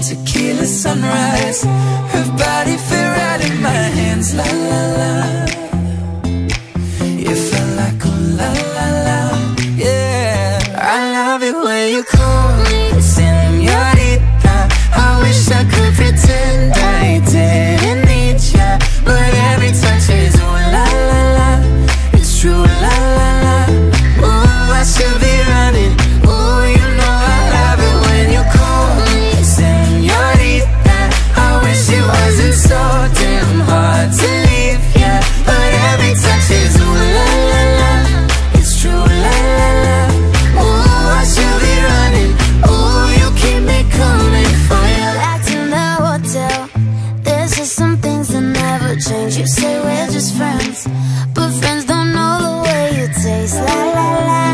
tequila sunrise. Her body fit right in my hands, la la la. You felt like oh la la la, yeah. I love it when you call me Senorita. I wish I could pretend I didn't need ya, but every touch is ooh la la la. It's true la la la. Ooh, I should be running. Ooh, you know I love it when you call me Senorita. I wish it wasn't so damn hard to leave ya, but every touch is ooh la la la. It's true la la la. Ooh, I should be running. Ooh, you keep me coming for you. Back to the hotel, there's just some things that never change. You say we're just friends, but friends don't know the way you taste, la la la.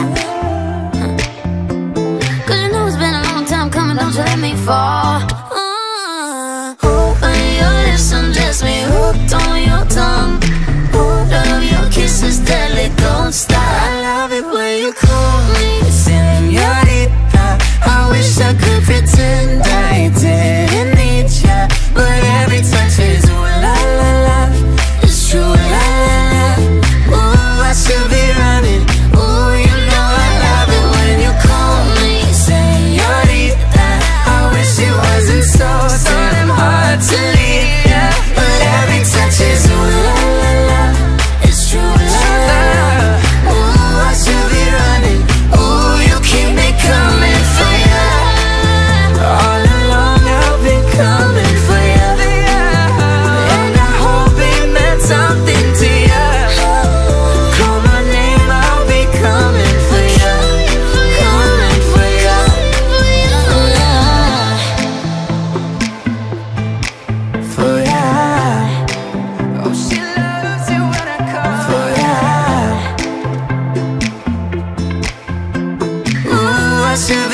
Cause you know it's been a long time coming, don't you let me fall. Open your lips, undress me, hooked on your tongue. Love your kisses, deadly, don't stop. I love it when you call me Senorita. I wish I could pretend I didn't need ya, but every touch is ooh la la la. It's true la la la. Ooh, I should be running. Ooh, you know I love it when you call me Senorita. I wish it wasn't so damn hard to leave ya, but every touch is ooh la la la. It's true la la la. Ooh, I should be running. Ooh, you keep me coming for ya. All along I've been coming for ya, and I hope it meant something to ya. Call my name, I'll be coming for ya, coming for ya. For ya. Oh, she loves it when I call for ya. Ooh, I should